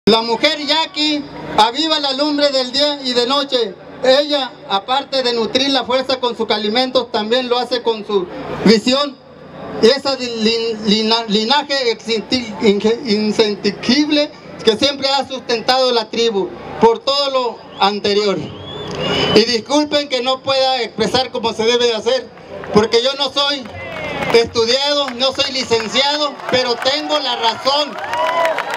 La mujer yaqui aviva la lumbre del día y de noche. Ella, aparte de nutrir la fuerza con sus alimentos, también lo hace con su visión. Ese linaje instintible que siempre ha sustentado la tribu por todo lo anterior. Y disculpen que no pueda expresar como se debe de hacer, porque yo no soy estudiado, no soy licenciado, pero tengo la razón.